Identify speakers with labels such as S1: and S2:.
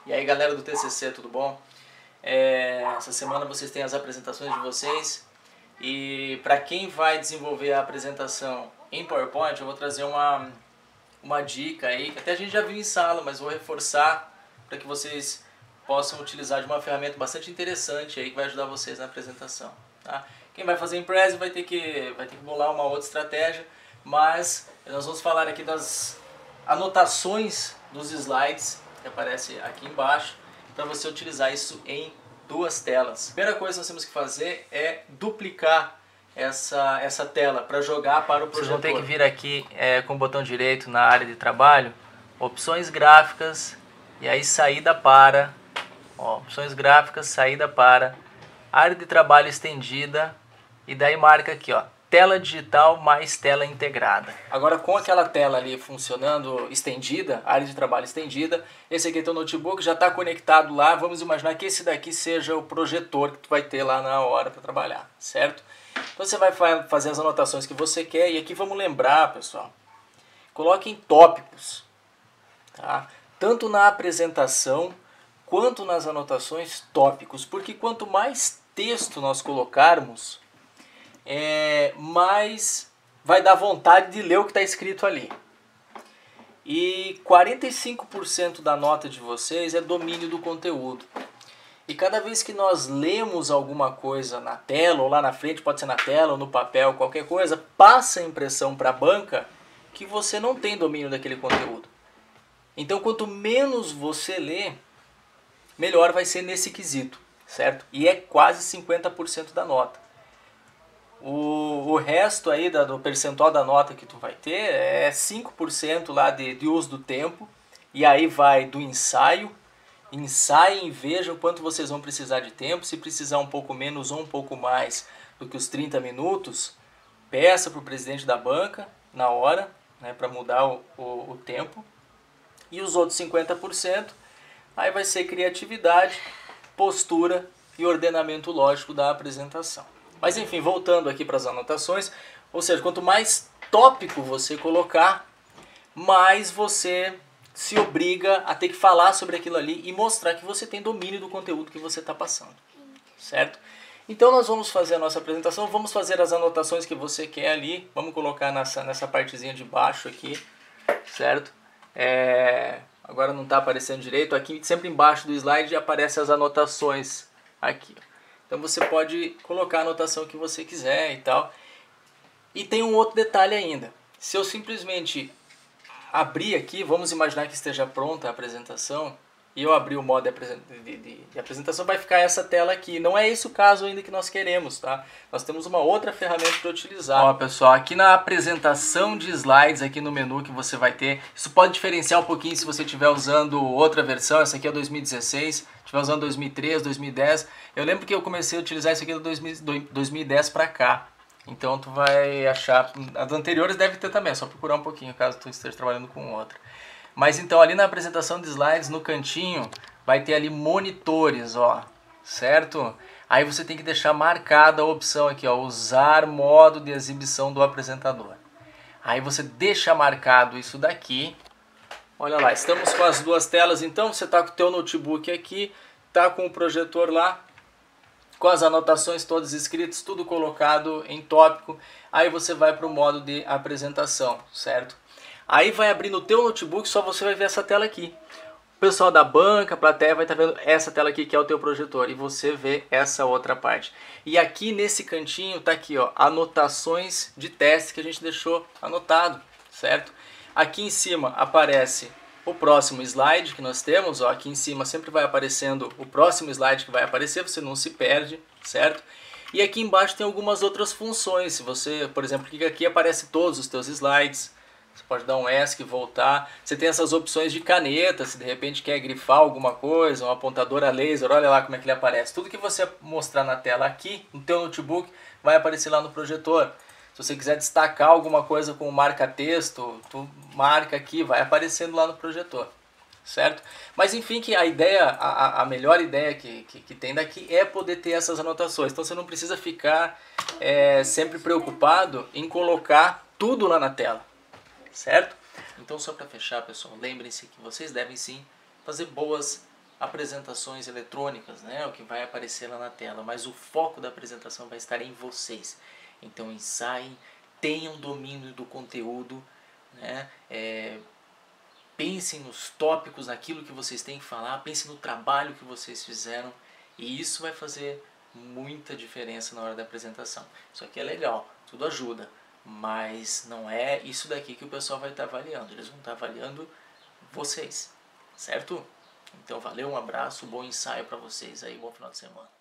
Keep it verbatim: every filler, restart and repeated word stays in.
S1: E aí galera do T C C, tudo bom? É, essa semana vocês têm as apresentações de vocês e para quem vai desenvolver a apresentação em PowerPoint eu vou trazer uma, uma dica aí que até a gente já viu em sala, mas vou reforçar para que vocês possam utilizar de uma ferramenta bastante interessante aí que vai ajudar vocês na apresentação, tá? Quem vai fazer em Prezi vai ter que, vai ter que bolar uma outra estratégia, mas nós vamos falar aqui das anotações dos slides que aparece aqui embaixo, para você utilizar isso em duas telas. A primeira coisa que nós temos que fazer é duplicar essa, essa tela para jogar para o projetor. Vocês vão ter que vir aqui é, com o botão direito na área de trabalho, opções gráficas, e aí saída para, ó, opções gráficas, saída para, área de trabalho estendida, e daí marca aqui, ó, tela digital mais tela integrada. Agora com aquela tela ali funcionando estendida, área de trabalho estendida, esse aqui é teu notebook, já está conectado lá, vamos imaginar que esse daqui seja o projetor que tu vai ter lá na hora para trabalhar, certo? Então você vai fazer as anotações que você quer e aqui vamos lembrar, pessoal, coloque em tópicos, tá? Tanto na apresentação quanto nas anotações, tópicos, porque quanto mais texto nós colocarmos, É, mas vai dar vontade de ler o que está escrito ali. E quarenta e cinco por cento da nota de vocês é domínio do conteúdo. E cada vez que nós lemos alguma coisa na tela, ou lá na frente, pode ser na tela ou no papel, qualquer coisa, passa a impressão para a banca que você não tem domínio daquele conteúdo. Então quanto menos você lê, melhor vai ser nesse quesito, certo? E é quase cinquenta por cento da nota. O, o resto aí da, do percentual da nota que tu vai ter é cinco por cento lá de, de uso do tempo. E aí vai do ensaio. Ensaiem e vejam quanto vocês vão precisar de tempo. Se precisar um pouco menos ou um pouco mais do que os trinta minutos, peça para o presidente da banca na hora, né, para mudar o, o, o tempo. E os outros cinquenta por cento aí vai ser criatividade, postura e ordenamento lógico da apresentação. Mas enfim, voltando aqui para as anotações, ou seja, quanto mais tópico você colocar, mais você se obriga a ter que falar sobre aquilo ali e mostrar que você tem domínio do conteúdo que você está passando, certo? Então nós vamos fazer a nossa apresentação, vamos fazer as anotações que você quer ali, vamos colocar nessa, nessa partezinha de baixo aqui, certo? É, agora não está aparecendo direito, aqui sempre embaixo do slide aparecem as anotações aqui. Então você pode colocar a anotação que você quiser e tal. E tem um outro detalhe ainda. Se eu simplesmente abrir aqui, vamos imaginar que esteja pronta a apresentação, e eu abrir o modo de, de, de, de apresentação, vai ficar essa tela aqui. Não é esse o caso ainda que nós queremos, tá? Nós temos uma outra ferramenta para utilizar. Ó, pessoal, aqui na apresentação de slides, aqui no menu que você vai ter, isso pode diferenciar um pouquinho se você estiver usando outra versão. Essa aqui é dois mil e dezesseis, estiver usando dois mil e treze, dois mil e dez. Eu lembro que eu comecei a utilizar isso aqui do dois mil e dez para cá. Então tu vai achar, as anteriores deve ter também, é só procurar um pouquinho caso tu esteja trabalhando com outra. Mas então ali na apresentação de slides, no cantinho, vai ter ali monitores, ó, certo? Aí você tem que deixar marcada a opção aqui, ó, usar modo de exibição do apresentador. Aí você deixa marcado isso daqui. Olha lá, estamos com as duas telas, então você está com o teu notebook aqui, tá com o projetor lá, com as anotações todas escritas, tudo colocado em tópico. Aí você vai para o modo de apresentação, certo? Aí vai abrir no teu notebook, só você vai ver essa tela aqui. O pessoal da banca, a plateia vai estar vendo essa tela aqui que é o teu projetor e você vê essa outra parte. E aqui nesse cantinho tá aqui, ó, anotações de teste que a gente deixou anotado, certo? Aqui em cima aparece o próximo slide que nós temos, ó, aqui em cima sempre vai aparecendo o próximo slide que vai aparecer, você não se perde, certo? E aqui embaixo tem algumas outras funções. Se você, por exemplo, clica aqui, aparece todos os teus slides. Você pode dar um ESC e voltar. Você tem essas opções de caneta, se de repente quer grifar alguma coisa, um apontador a laser, olha lá como é que ele aparece. Tudo que você mostrar na tela aqui, no teu notebook, vai aparecer lá no projetor. Se você quiser destacar alguma coisa com marca-texto, tu marca aqui, vai aparecendo lá no projetor, certo? Mas enfim, que a ideia, a, a melhor ideia que, que, que tem daqui é poder ter essas anotações. Então você não precisa ficar é, sempre preocupado em colocar tudo lá na tela. Certo? Então só para fechar, pessoal, lembrem-se que vocês devem sim fazer boas apresentações eletrônicas, né, o que vai aparecer lá na tela, mas o foco da apresentação vai estar em vocês. Então ensaiem, tenham domínio do conteúdo, né, é, pensem nos tópicos, naquilo que vocês têm que falar, pensem no trabalho que vocês fizeram, e isso vai fazer muita diferença na hora da apresentação. Isso aqui é legal, tudo ajuda, mas não é isso daqui que o pessoal vai estar avaliando, eles vão estar avaliando vocês, certo? Então valeu, um abraço, bom ensaio para vocês aí, bom final de semana.